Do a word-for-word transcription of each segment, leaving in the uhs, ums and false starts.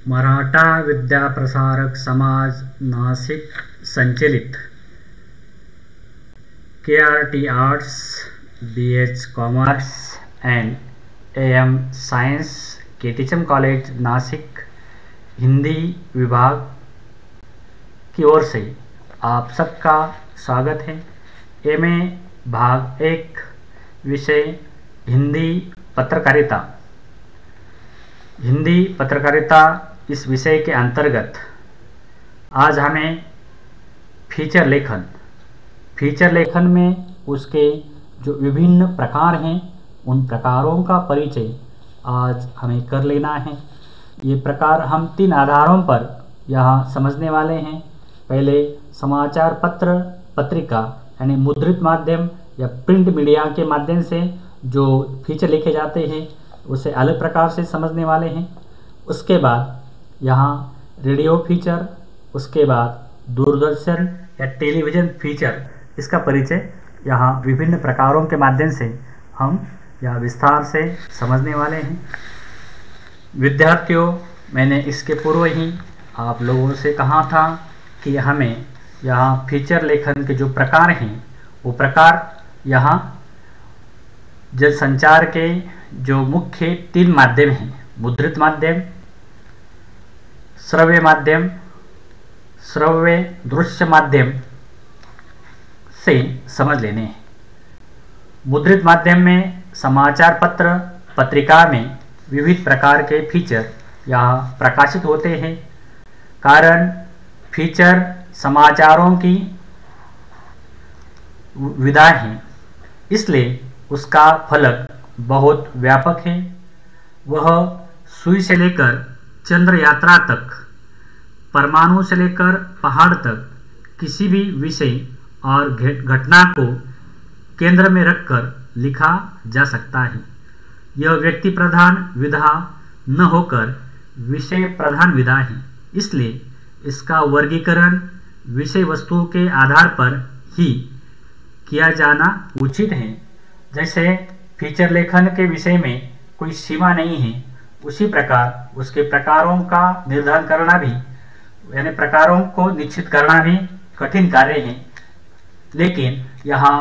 मराठा विद्या प्रसारक समाज नासिक संचलित K R T arts, B H commerce and A M science K T H M college Nashik Hindi विभाग की ओर से आप सबका स्वागत है। एम ए भाग एक विषय हिंदी पत्रकारिता। हिंदी पत्रकारिता इस विषय के अंतर्गत आज हमें फीचर लेखन फीचर लेखन में उसके जो विभिन्न प्रकार हैं उन प्रकारों का परिचय आज हमें कर लेना है। ये प्रकार हम तीन आधारों पर यहाँ समझने वाले हैं। पहले समाचार पत्र पत्रिका यानी मुद्रित माध्यम या प्रिंट मीडिया के माध्यम से जो फीचर लिखे जाते हैं उसे अलग प्रकार से समझने वाले हैं। उसके बाद यहाँ रेडियो फीचर, उसके बाद दूरदर्शन या टेलीविज़न फीचर, इसका परिचय यहाँ विभिन्न प्रकारों के माध्यम से हम यह विस्तार से समझने वाले हैं। विद्यार्थियों, मैंने इसके पूर्व ही आप लोगों से कहा था कि हमें यहाँ फीचर लेखन के जो प्रकार हैं वो प्रकार यहाँ जनसंचार के जो मुख्य तीन माध्यम हैं, मुद्रित माध्यम, श्रव्य माध्यम, श्रव्य दृश्य माध्यम से समझ लेने हैं। मुद्रित माध्यम में समाचार पत्र पत्रिका में विविध प्रकार के फीचर यहाँ प्रकाशित होते हैं। कारण फीचर समाचारों की विधा है, इसलिए उसका फलक बहुत व्यापक है। वह सुई से लेकर चंद्र यात्रा तक, परमाणु से लेकर पहाड़ तक किसी भी विषय और घटना को केंद्र में रखकर लिखा जा सकता है। यह व्यक्ति प्रधान विधा न होकर विषय प्रधान विधा है, इसलिए इसका वर्गीकरण विषय वस्तु के आधार पर ही किया जाना उचित है। जैसे फीचर लेखन के विषय में कोई सीमा नहीं है, उसी प्रकार उसके प्रकारों का निर्धारण करना भी यानी प्रकारों को निश्चित करना भी कठिन कार्य है। लेकिन यहाँ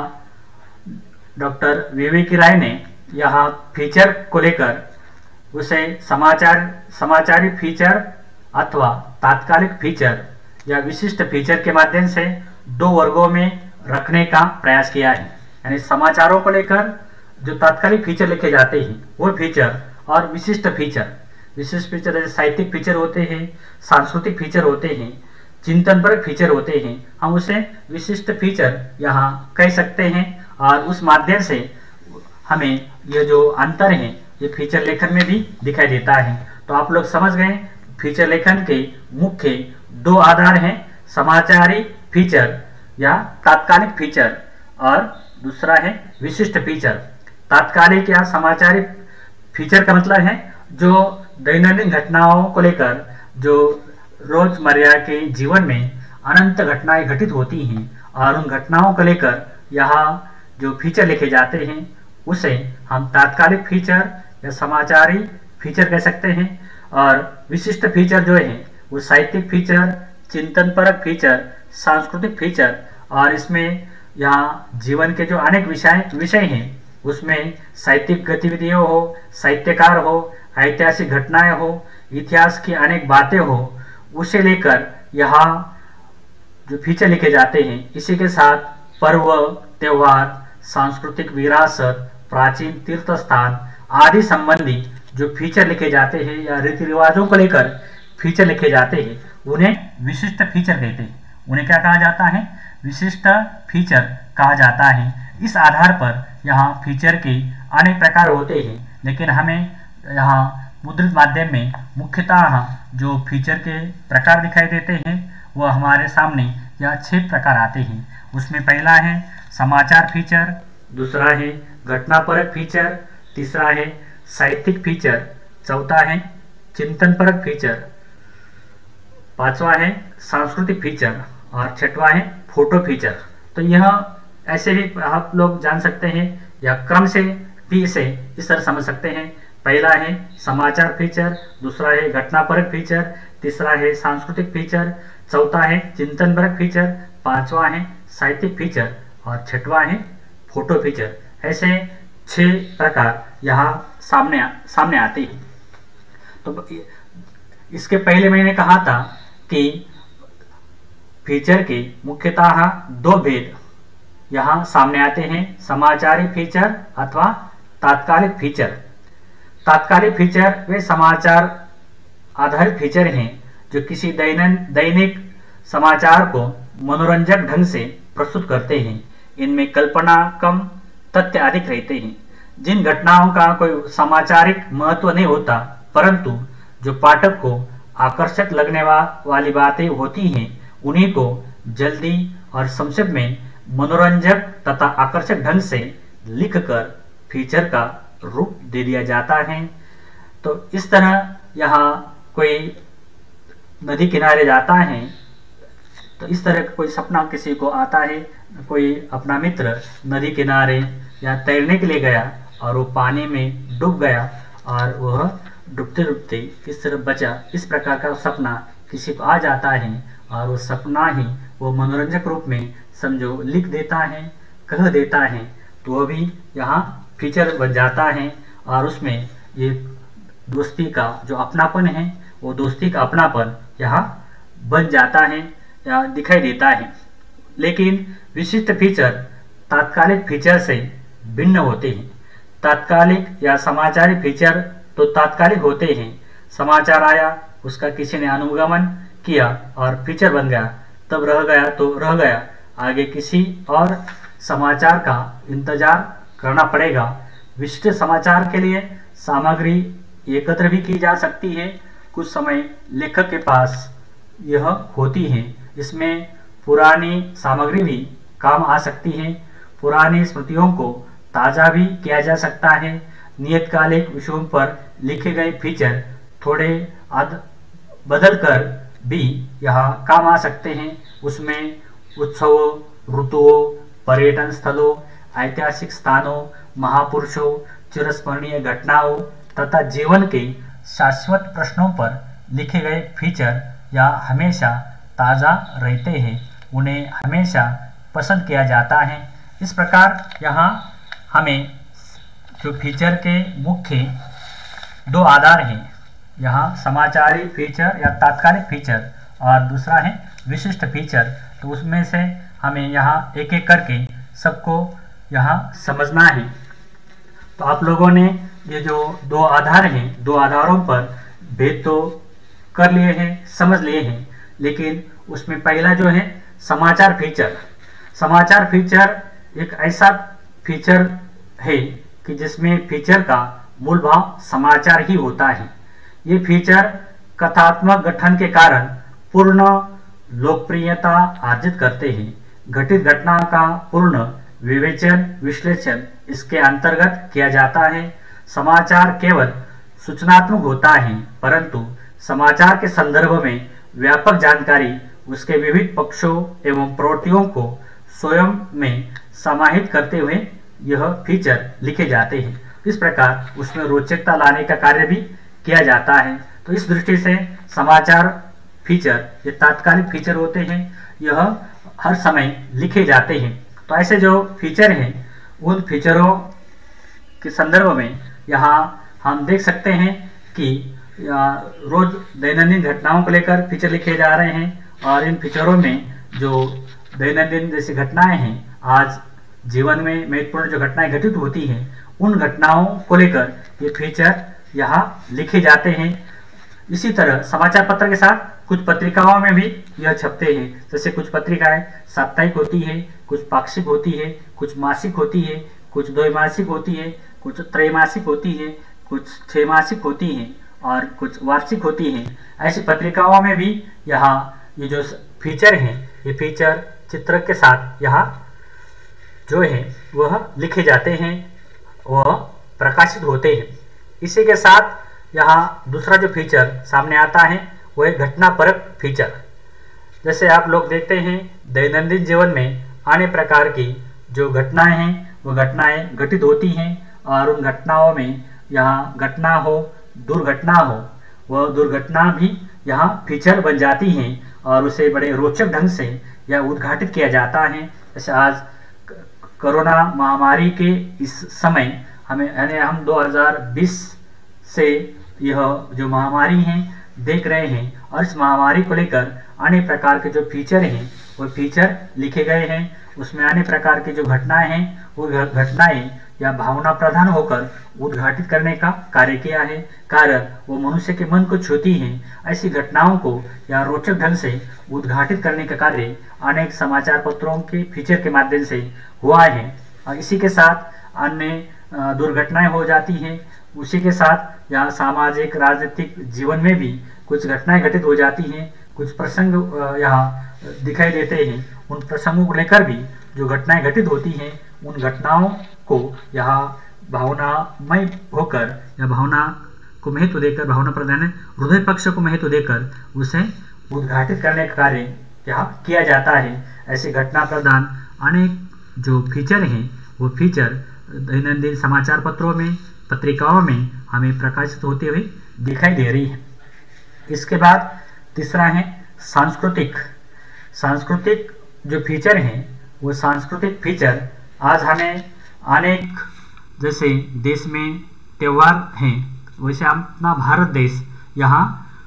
डॉक्टर विवेकी राय ने यहाँ फीचर को लेकर उसे समाचार समाचारी फीचर अथवा तात्कालिक फीचर या विशिष्ट फीचर के माध्यम से दो वर्गों में रखने का प्रयास किया है। यानी समाचारों को लेकर जो तात्कालिक फीचर लिखे जाते हैं वो फीचर और विशिष्ट फीचर विशिष्ट फीचर जैसे साहित्यिक फीचर होते हैं, सांस्कृतिक फीचर होते हैं, चिंतनपरक फीचर होते हैं, हम उसे विशिष्ट फीचर यहाँ कह सकते हैं। और उस माध्यम से हमें ये जो अंतर है ये फीचर लेखन में भी दिखाई देता है। तो आप लोग समझ गए फीचर लेखन के मुख्य दो आधार हैं, समाचारी फीचर या तात्कालिक फीचर और दूसरा है विशिष्ट फीचर। तात्कालिक या समाचारी फीचर का मतलब है जो दैनंदिन घटनाओं को लेकर जो रोजमर्रा के जीवन में अनंत घटनाएं घटित होती हैं और उन घटनाओं को लेकर यहाँ जो फीचर लिखे जाते हैं उसे हम तात्कालिक फीचर या समाचारी फीचर कह सकते हैं। और विशिष्ट फीचर जो है वो साहित्यिक फीचर, चिंतनपरक फीचर, सांस्कृतिक फीचर और इसमें यहाँ जीवन के जो अनेक विषय विषय हैं उसमें साहित्यिक गतिविधियों हो, साहित्यकार हो, ऐतिहासिक घटनाएं हो, इतिहास की अनेक बातें हो, उसे लेकर यहाँ जो फीचर लिखे जाते हैं। इसी के साथ पर्व, त्योहार, सांस्कृतिक विरासत, प्राचीन तीर्थ स्थान आदि संबंधी जो फीचर लिखे जाते हैं या रीति रिवाजों को लेकर फीचर लिखे जाते हैं उन्हें विशिष्ट फीचर कहते हैं। उन्हें क्या कहा जाता है? विशिष्ट फीचर कहा जाता है। इस आधार पर यहाँ फीचर के अनेक प्रकार होते हैं, लेकिन हमें यहाँ मुद्रित माध्यम में मुख्यतः जो फीचर के प्रकार दिखाई देते हैं वह हमारे सामने यह छह प्रकार आते हैं। उसमें पहला है समाचार फीचर, दूसरा है घटनापरक फीचर, तीसरा है साहित्यिक फीचर, चौथा है चिंतनपरक फीचर, पांचवा है सांस्कृतिक फीचर और छठवा है फोटो फीचर। तो यह ऐसे भी आप लोग जान सकते हैं या क्रम से भी इसे इस तरह समझ सकते हैं पहला है समाचार फीचर, दूसरा है घटनापरक फीचर, तीसरा है सांस्कृतिक फीचर, चौथा है चिंतनपरक फीचर, पांचवा है साहित्यिक फीचर और छठवां है फोटो फीचर। ऐसे छह प्रकार यहाँ सामने सामने आते हैं। तो इसके पहले मैंने कहा था कि फीचर के मुख्यतः दो भेद यहाँ सामने आते हैं, समाचारी फीचर अथवा तात्कालिक फीचर। तात्कालिक फीचर वे समाचार आधारित फीचर हैं जो किसी दैनिक दैनिक समाचार को मनोरंजक ढंग से प्रस्तुत करते हैं। इनमें कल्पना कम, तथ्य अधिक रहते हैं। जिन घटनाओं का कोई समाचारिक महत्व नहीं होता, परंतु जो पाठक को आकर्षक लगने वा, वाली बातें होती हैं, उन्हीं को जल्दी और संक्षेप में मनोरंजक तथा आकर्षक ढंग से लिखकर फीचर का रूप दे दिया जाता है। तो इस तरह यहाँ कोई नदी किनारे जाता है, तो इस तरह कोई सपना किसी को आता है, कोई अपना मित्र नदी किनारे या तैरने के लिए गया और वो पानी में डूब गया और वह डूबते डूबते किस तरह बचा, इस प्रकार का सपना किसी को आ जाता है और वो सपना ही वो मनोरंजक रूप में समझो लिख देता है, कह देता है, तो वह भी यहाँ फीचर बन जाता है। और उसमें ये दोस्ती का जो अपनापन है, वो दोस्ती का अपनापन यहाँ बन जाता है या दिखाई देता है। लेकिन विशिष्ट फीचर तात्कालिक फीचर से भिन्न होते हैं। तात्कालिक या समाचारी फीचर तो तात्कालिक होते हैं। समाचार आया, उसका किसी ने अनुगमन किया और फीचर बन गया, तब रह गया तो रह गया, आगे किसी और समाचार का इंतजार करना पड़ेगा। विशिष्ट समाचार के लिए सामग्री एकत्र भी की जा सकती है। कुछ समय लेखक के पास यह होती है। इसमें पुरानी सामग्री भी काम आ सकती है। पुरानी स्मृतियों को ताज़ा भी किया जा सकता है। नियतकालिक विषयों पर लिखे गए फीचर थोड़े अद बदल कर भी यहाँ काम आ सकते हैं। उसमें उत्सवों, ऋतुओं, पर्यटन स्थलों, ऐतिहासिक स्थानों, महापुरुषों, चिरस्मरणीय घटनाओं तथा जीवन के शाश्वत प्रश्नों पर लिखे गए फीचर या हमेशा ताज़ा रहते हैं, उन्हें हमेशा पसंद किया जाता है। इस प्रकार यहाँ हमें जो फीचर के मुख्य दो आधार हैं, यहाँ समाचारी फीचर या तात्कालिक फीचर और दूसरा है विशिष्ट फीचर, तो उसमें से हमें यहाँ एक एक करके सबको यहाँ समझना है। तो आप लोगों ने ये जो दो आधार हैं, दो आधारों पर भेद तो कर लिए हैं, समझ लिए हैं, लेकिन उसमें पहला जो है समाचार फीचर। समाचार फीचर एक ऐसा फीचर है कि जिसमें फीचर का मूल भाव समाचार ही होता है। ये फीचर कथात्मक गठन के कारण पूर्ण लोकप्रियता अर्जित करते हैं। घटित घटना का पूर्ण विवेचन, विश्लेषण इसके अंतर्गत किया जाता है। समाचार केवल सूचनात्मक होता है, परंतु समाचार के संदर्भ में व्यापक जानकारी उसके विविध पक्षों एवं प्रवृत्तियों को स्वयं में समाहित करते हुए यह फीचर लिखे जाते हैं। इस प्रकार उसमें रोचकता लाने का कार्य भी किया जाता है। तो इस दृष्टि से समाचार फीचर ये तात्कालिक फीचर होते हैं, यह हर समय लिखे जाते हैं। तो ऐसे जो फीचर हैं, उन फीचरों के संदर्भ में यहाँ हम देख सकते हैं कि रोज दैनंदिन घटनाओं को लेकर फीचर लिखे जा रहे हैं, और इन फीचरों में जो दैनंदिन जैसी घटनाएं हैं, आज जीवन में महत्वपूर्ण जो घटनाएं घटित होती हैं, उन घटनाओं को लेकर ये फीचर यहाँ लिखे जाते हैं। इसी तरह समाचार पत्र के साथ कुछ पत्रिकाओं में भी यह छपते हैं। जैसे कुछ पत्रिकाएं साप्ताहिक होती है, कुछ पाक्षिक होती है, कुछ मासिक होती है, कुछ द्वैमासिक होती है, कुछ त्रैमासिक होती है, कुछ छमासिक होती है और कुछ वार्षिक होती हैं। ऐसी पत्रिकाओं में भी यहाँ ये जो फीचर हैं, ये फीचर चित्र के साथ यहाँ जो है वह लिखे जाते हैं, वह प्रकाशित होते हैं। इसी के साथ यहाँ दूसरा जो फीचर सामने आता है वह है घटनापरक फीचर। जैसे आप लोग देखते हैं दैनंदिन जीवन में अन्य प्रकार की जो घटनाएं हैं, वो घटनाएं घटित होती हैं और उन घटनाओं में यहाँ घटना हो, दुर्घटना हो, वह दुर्घटना भी यहाँ फीचर बन जाती हैं और उसे बड़े रोचक ढंग से यह उद्घाटित किया जाता है। जैसे आज कोरोना महामारी के इस समय हमें यानी हम दो हज़ार बीस से यह जो महामारी है देख रहे हैं और इस महामारी को लेकर अनेक प्रकार के जो फीचर हैं वो फीचर लिखे गए हैं। उसमें अनेक प्रकार की जो घटनाएं हैं वो घटनाएं या भावना प्रधान होकर उद्घाटित करने का कार्य किया है। कारण वो मनुष्य के मन को छूती हैं। ऐसी घटनाओं को या रोचक ढंग से उद्घाटित करने का कार्य अनेक समाचार पत्रों के फीचर के माध्यम से हुआ है। और इसी के साथ अन्य दुर्घटनाएं हो जाती हैं। उसी के साथ यहाँ सामाजिक राजनीतिक जीवन में भी कुछ घटनाएं घटित हो जाती हैं। कुछ प्रसंग यहाँ दिखाई देते हैं। उन प्रसंगों को लेकर भी जो घटनाएं घटित होती हैं उन घटनाओं को यहाँ भावनामय होकर या भावना को महत्व देकर, भावना प्रधान हृदय पक्ष को महत्व देकर उसे उद्घाटित करने का कार्य यहाँ किया जाता है। ऐसी घटना प्रधान अनेक जो फीचर हैं वो फीचर दैनंदिन समाचार पत्रों में, पत्रिकाओं में हमें प्रकाशित होते हुए दिखाई दे रही है। इसके बाद तीसरा है सांस्कृतिक। सांस्कृतिक जो फीचर हैं वो सांस्कृतिक फीचर आज हमें अनेक, जैसे देश में त्यौहार हैं वैसे अपना भारत देश यहाँ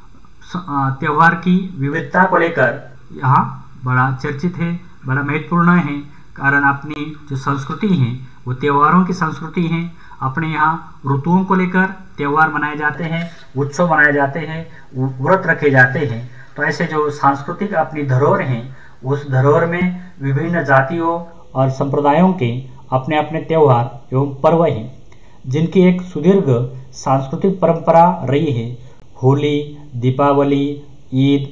त्यौहार की विविधता को लेकर यहाँ बड़ा चर्चित है, बड़ा महत्वपूर्ण है। कारण अपनी जो संस्कृति है वो त्योहारों की संस्कृति है। अपने यहाँ ऋतुओं को लेकर त्यौहार मनाए जाते हैं, उत्सव मनाए जाते हैं, व्रत रखे जाते हैं। तो ऐसे जो सांस्कृतिक अपनी धरोहर हैं उस धरोहर में विभिन्न जातियों और संप्रदायों के अपने अपने त्यौहार एवं पर्व हैं जिनकी एक सुदीर्घ सांस्कृतिक परंपरा रही है। होली, दीपावली, ईद,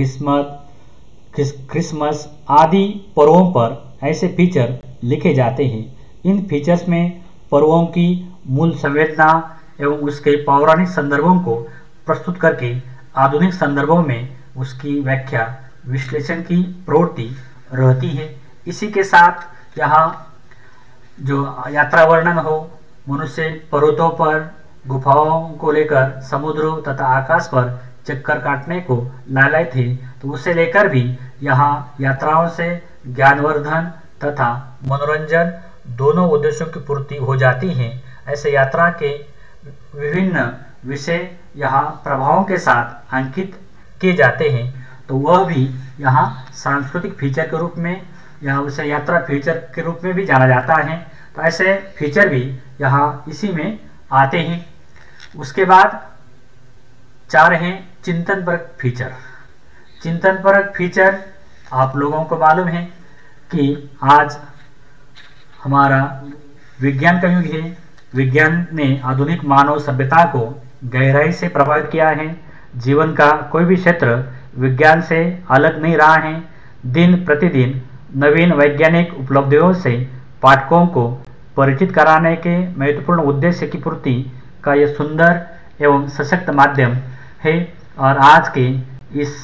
क्रिसमस क्रिसमस आदि पर्वों पर ऐसे फीचर लिखे जाते हैं। इन फीचर्स में पर्वों की मूल संवेदना एवं उसके पौराणिक संदर्भों को प्रस्तुत करके आधुनिक संदर्भों में उसकी व्याख्या, विश्लेषण की प्रवृत्ति रहती है। इसी के साथ यहाँ जो यात्रा वर्णन हो, मनुष्य पर्वतों पर, गुफाओं को लेकर समुद्रों तथा आकाश पर चक्कर काटने को लालायित थे, तो उसे लेकर भी यहाँ यात्राओं से ज्ञानवर्धन तथा मनोरंजन दोनों उद्देश्यों की पूर्ति हो जाती है। ऐसे यात्रा के विभिन्न विषय यहाँ प्रभावों के साथ अंकित किए जाते हैं, तो वह भी यहाँ सांस्कृतिक फीचर के रूप में या उसे यात्रा फीचर के रूप में भी जाना जाता है। तो ऐसे फीचर भी यहाँ इसी में आते हैं। उसके बाद चार हैं चिंतनपरक फीचर। चिंतनपरक फीचर आप लोगों को मालूम है कि आज हमारा विज्ञान का युग है। विज्ञान ने आधुनिक मानव सभ्यता को गहराई से प्रभावित किया है। जीवन का कोई भी क्षेत्र विज्ञान से अलग नहीं रहा है। दिन प्रतिदिन नवीन वैज्ञानिक उपलब्धियों से पाठकों को परिचित कराने के महत्वपूर्ण उद्देश्य की पूर्ति का यह सुंदर एवं सशक्त माध्यम है। और आज के इस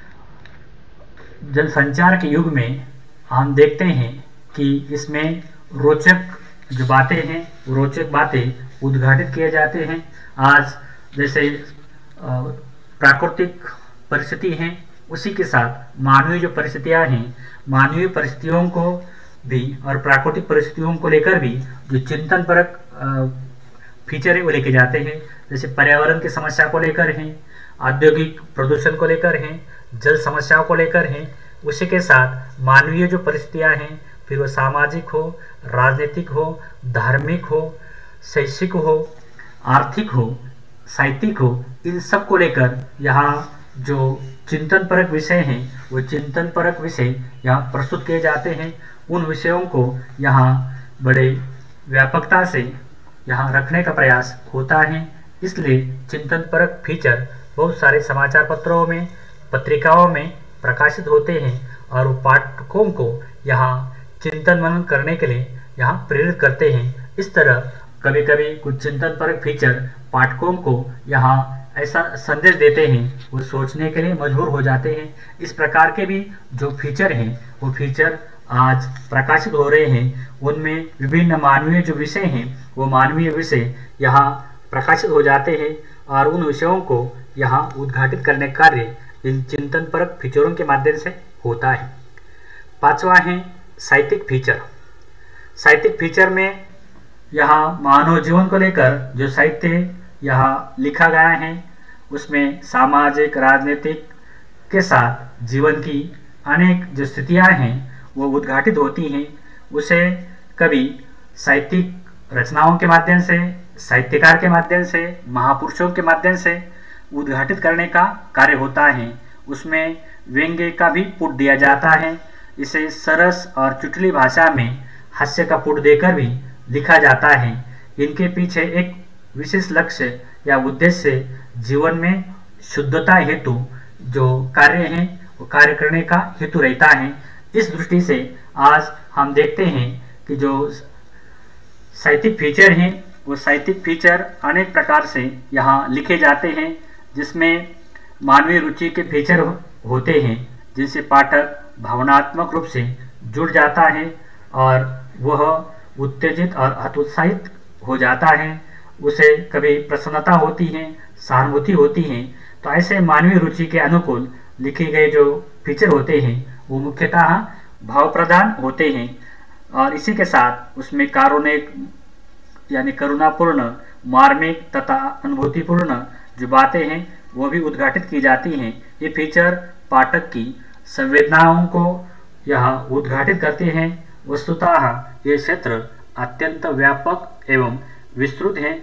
जनसंचार के युग में हम देखते हैं कि इसमें रोचक जो बातें हैं, रोचक बातें उद्घाटित किए जाते हैं। आज जैसे प्राकृतिक परिस्थिति हैं, उसी के साथ मानवीय जो परिस्थितियां हैं, मानवीय परिस्थितियों को भी और प्राकृतिक परिस्थितियों को लेकर भी जो चिंतनपरक फीचर है वो लेके जाते हैं। जैसे पर्यावरण की समस्या को लेकर हैं, औद्योगिक प्रदूषण को लेकर हैं, जल समस्याओं को लेकर हैं। उसी के साथ मानवीय जो परिस्थितियां हैं, फिर वो सामाजिक हो, राजनीतिक हो, धार्मिक हो, शैक्षिक हो, आर्थिक हो, साहित्यिक हो, इन सब को लेकर यहाँ जो चिंतनपरक विषय हैं वो चिंतनपरक विषय यहाँ प्रस्तुत किए जाते हैं। उन विषयों को यहाँ बड़े व्यापकता से यहाँ रखने का प्रयास होता है। इसलिए चिंतनपरक फीचर बहुत सारे समाचार पत्रों में, पत्रिकाओं में प्रकाशित होते हैं और वो पाठकों को यहाँ चिंतन मनन करने के लिए यहाँ प्रेरित करते हैं। इस तरह कभी कभी कुछ चिंतनपरक फीचर पाठकों को यहाँ ऐसा संदेश देते हैं, वो सोचने के लिए मजबूर हो जाते हैं। इस प्रकार के भी जो फीचर हैं वो फीचर आज प्रकाशित हो रहे हैं। उनमें विभिन्न मानवीय जो विषय हैं वो मानवीय विषय यहाँ प्रकाशित हो जाते हैं और उन विषयों को यहाँ उद्घाटित करने का कार्य इन चिंतन परक फीचरों के माध्यम से होता है। पांचवा है साहित्यिक फीचर। साहित्यिक फीचर में यहाँ मानव जीवन को लेकर जो साहित्य यहाँ लिखा गया है उसमें सामाजिक राजनीतिक के साथ जीवन की अनेक जो स्थितियाँ हैं वो उद्घाटित होती हैं। उसे कभी साहित्यिक रचनाओं के माध्यम से, साहित्यकार के माध्यम से, महापुरुषों के माध्यम से उद्घाटित करने का कार्य होता है। उसमें व्यंग्य का भी पुट दिया जाता है। इसे सरस और चुटली भाषा में हास्य का पुट देकर भी लिखा जाता है। इनके पीछे एक विशेष लक्ष्य या उद्देश्य जीवन में शुद्धता हेतु जो कार्य हैं वो कार्य करने का हेतु रहता है। इस दृष्टि से आज हम देखते हैं कि जो साहित्यिक फीचर हैं वो साहित्यिक फीचर अनेक प्रकार से यहाँ लिखे जाते हैं, जिसमें मानवीय रुचि के फीचर होते हैं जिनसे पाठक भावनात्मक रूप से जुड़ जाता है और वह उत्तेजित और हतोत्साहित हो जाता है। उसे कभी प्रसन्नता होती है, सहानुभूति होती है। तो ऐसे मानवीय रुचि के अनुकूल लिखे गए जो फीचर होते हैं वो मुख्यतः भाव प्रधान होते हैं और इसी के साथ उसमें कारुणिक यानी करुणापूर्ण, मार्मिक तथा अनुभूतिपूर्ण जो बातें हैं वो भी उद्घाटित की जाती हैं। ये फीचर पाठक की संवेदनाओं को यहाँ उद्घाटित करते हैं। वस्तुतः ये क्षेत्र अत्यंत व्यापक एवं विस्तृत है।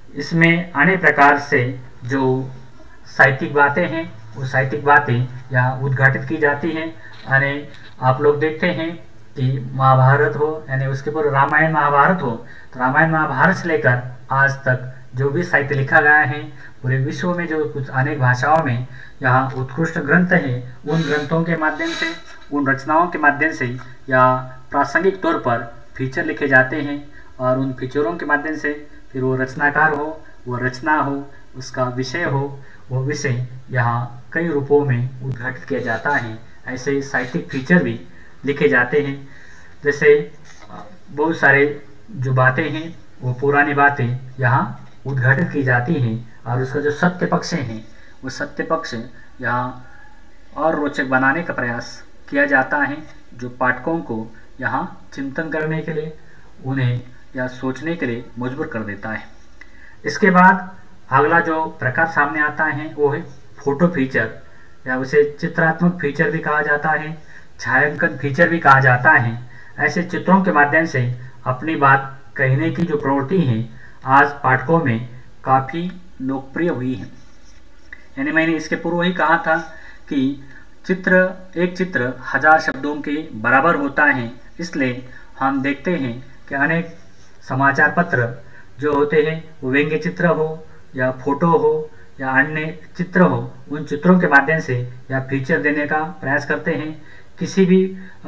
इसमें अनेक प्रकार से जो साहित्यिक बातें हैं वो साहित्यिक बातें यहाँ उद्घाटित की जाती हैं। यानी आप लोग देखते हैं कि महाभारत हो यानी उसके पूर्व रामायण महाभारत हो, तो रामायण महाभारत से लेकर आज तक जो भी साहित्य लिखा गया है पूरे विश्व में जो कुछ अनेक भाषाओं में यहाँ उत्कृष्ट ग्रंथ हैं, उन ग्रंथों के माध्यम से, उन रचनाओं के माध्यम से या प्रासंगिक तौर पर फीचर लिखे जाते हैं और उन फीचरों के माध्यम से फिर वो रचनाकार हो, वो रचना हो, उसका विषय हो, वो विषय यहाँ कई रूपों में उद्घाटित किया जाता है। ऐसे साहित्यिक फीचर भी लिखे जाते हैं। जैसे बहुत सारे जो बातें हैं वो पुरानी बातें यहाँ उद्घाटित की जाती हैं और उसका जो सत्य पक्ष हैं वो सत्य पक्ष यहाँ और रोचक बनाने का प्रयास किया जाता है, जो पाठकों को यहाँ चिंतन करने के लिए, उन्हें या सोचने के लिए मजबूर कर देता है। इसके बाद अगला जो प्रकार सामने आता है वो है फोटो फीचर या उसे चित्रात्मक फीचर भी कहा जाता है, छायांकन फीचर भी कहा जाता है। ऐसे चित्रों के माध्यम से अपनी बात कहने की जो प्रवृत्ति है आज पाठकों में काफ़ी लोकप्रिय हुई है। यानी मैंने इसके पूर्व ही कहा था कि चित्र एक चित्र हजार शब्दों के बराबर होता है। इसलिए हम देखते हैं कि अनेक समाचार पत्र जो होते हैं वो व्यंग्य चित्र हो या फोटो हो या अन्य चित्र हो, उन चित्रों के माध्यम से या फीचर देने का प्रयास करते हैं। किसी भी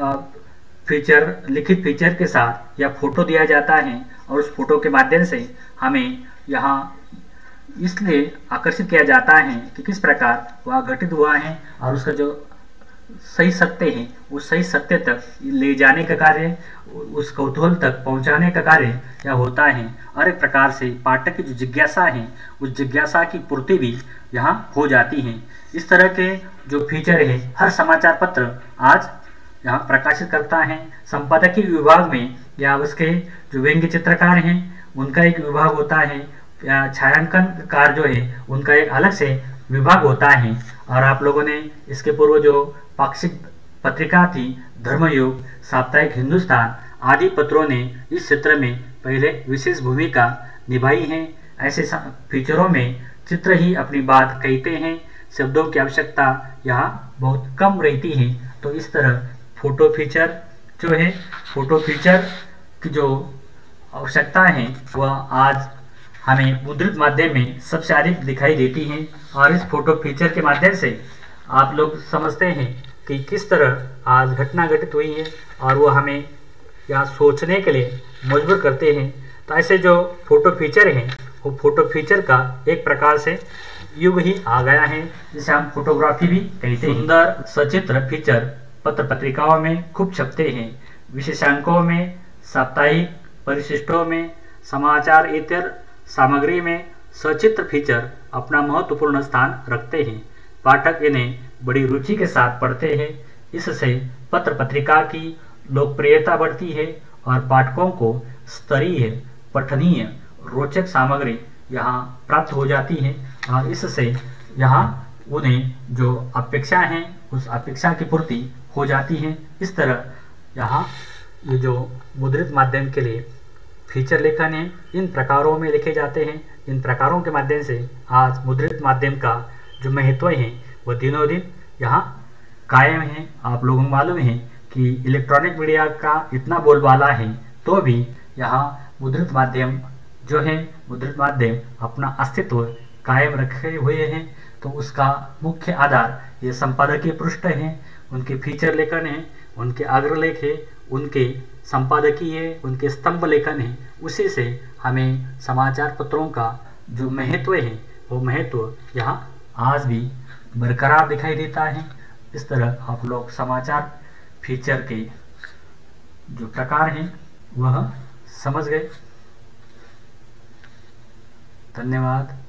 फीचर लिखित फीचर के साथ या फोटो दिया जाता है और उस फोटो के माध्यम से हमें यहाँ इसलिए आकर्षित किया जाता है कि किस प्रकार वह घटित हुआ है और उसका जो सही सत्य है उस सही सत्य तक ले जाने का कार्य, उस कौतूहल तक पहुंचाने का कार्य यह होता है। और एक प्रकार से पाठक की जो जिज्ञासा है उस जिज्ञासा की पूर्ति भी यहाँ हो जाती है। इस तरह के जो फीचर है हर समाचार पत्र आज यहाँ प्रकाशित करता है। संपादकीय विभाग में या उसके जो व्यंग्य चित्रकार हैं उनका एक विभाग होता है या छायांकनकार जो है उनका एक अलग से विभाग होता है। और आप लोगों ने इसके पूर्व जो पाक्षिक पत्रिका थी धर्मयुग, साप्ताहिक हिंदुस्तान आदि पत्रों ने इस क्षेत्र में पहले विशेष भूमिका निभाई है। ऐसे फीचरों में चित्र ही अपनी बात कहते हैं, शब्दों की आवश्यकता यहाँ बहुत कम रहती है। तो इस तरह फोटो फीचर जो है, फोटो फीचर की जो आवश्यकता है वह आज हमें मुद्रित माध्यम में सबसे अधिक दिखाई देती है। और इस फोटो फीचर के माध्यम से आप लोग समझते हैं कि किस तरह आज घटना घटित हुई है और वो हमें यहाँ सोचने के लिए मजबूर करते हैं। तो ऐसे जो फोटो फीचर हैं वो फोटो फीचर का एक प्रकार से युग ही आ गया है, जिसे हम फोटोग्राफी भी कहते हैं। सुंदर सचित्र फीचर पत्र पत्रिकाओं में खूब छपते हैं, विशेषांकों में, साप्ताहिक परिशिष्टों में, समाचार इतर सामग्री में सचित्र फीचर अपना महत्वपूर्ण स्थान रखते हैं। पाठक इन्हें बड़ी रुचि के साथ पढ़ते हैं। इससे पत्र पत्रिका की लोकप्रियता बढ़ती है और पाठकों को स्तरीय, पठनीय, रोचक सामग्री यहाँ प्राप्त हो जाती है और इससे यहाँ उन्हें जो अपेक्षा है उस अपेक्षा की पूर्ति हो जाती है। इस तरह यहाँ ये जो मुद्रित माध्यम के लिए फीचर लेखन है, इन प्रकारों में लिखे जाते हैं। इन प्रकारों के माध्यम से आज मुद्रित माध्यम का जो महत्व है वह दिनों दिन यहाँ कायम है। आप लोगों को मालूम है कि इलेक्ट्रॉनिक मीडिया का इतना बोलबाला है तो भी यहाँ मुद्रित माध्यम जो है मुद्रित माध्यम अपना अस्तित्व कायम रखे हुए हैं। तो उसका मुख्य आधार ये संपादकीय पृष्ठ हैं, उनके फीचर लेखन है, उनके अग्रलेख है, उनके संपादकीय है, उनके स्तंभ लेखन है। उसी से हमें समाचार पत्रों का जो महत्व है वो महत्व यहाँ आज भी बरकरार दिखाई देता है। इस तरह आप लोग समाचार फीचर के जो प्रकार हैं वह समझ गए। धन्यवाद।